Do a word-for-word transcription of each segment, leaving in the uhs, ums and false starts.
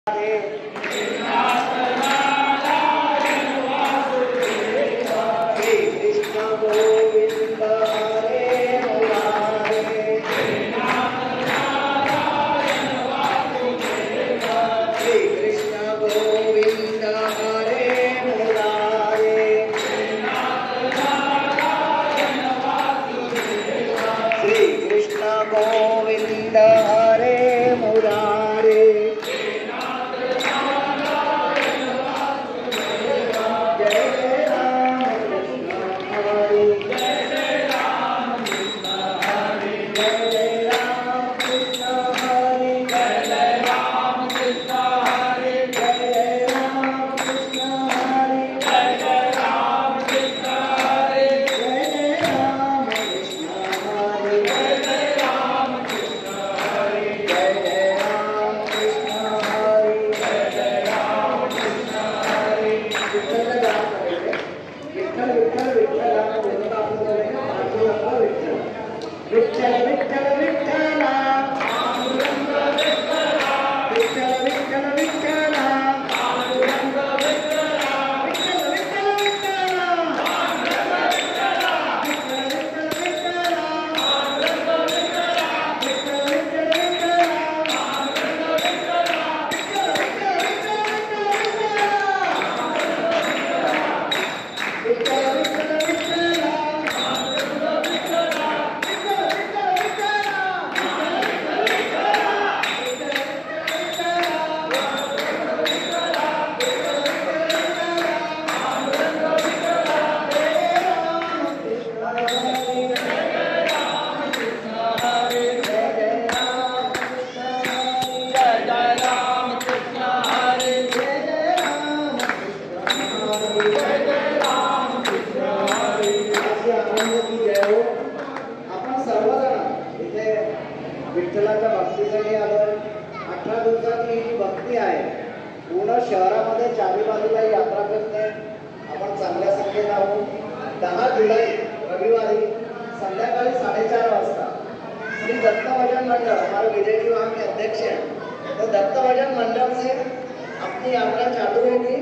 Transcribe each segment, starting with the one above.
विठ्ठलाच्या भक्तीसाठी आलोय. अठरा दिवसाची ही भक्ती आहे. पूर्ण शहरामध्ये चारी बाजूला यात्रा करते. आपण चांगल्या संख्येत आहोत. दहा जुलै रविवारी संध्याकाळी साडेचार वाजता श्री दत्त भजन मंडल, हमारे विजय जी वहाँ के अध्यक्ष हैं, तो दत्त भजन मंडल से अपनी यात्रा चालू होगी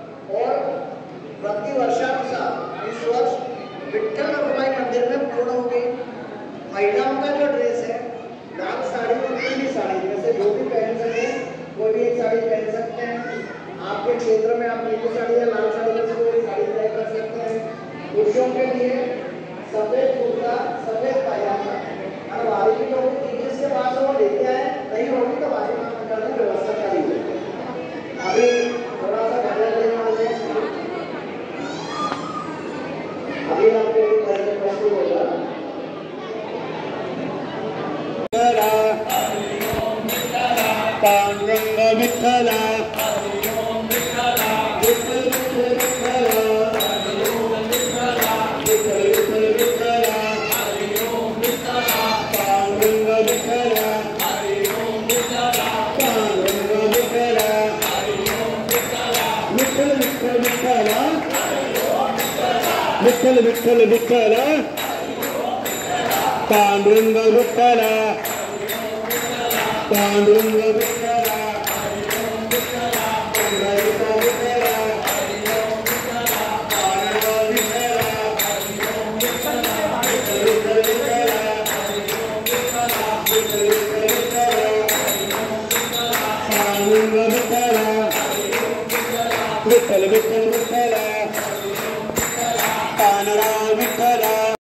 और प्रति वर्षानुसार इस वर्ष विठ्ठल रखुमाई मंदिर में पूर्ण होगी. महिलाओं का जो ड्रेस है, लाल साड़ी और पीली साड़ी, जैसे जो भी पहन सके कोई भी एक साड़ी पहन सकते हैं. आपके क्षेत्र में आप पीली साड़ी या लाल साड़ी में से कोई साड़ी तय कर सकते हैं. पुरुषों के लिए सफेद कुर्ता, सफेद पायजामा. और वारी की जो तीस के पास वो लेते आए, नहीं होगी तो वारी मंडल ने व्यवस्था करी है. अभी थोड़ा सा भजन लेने वाले अभी आपके भजन प्रस्तुत होगा. पांडुरंग विठ्ठला विठ्ठल विठ्ठल विठ्ठला पांडुरंग विठ्ठला पांडुरंग विठ्ठला विठ्ठल विठ्ठल विठ्ठला पांडुरंग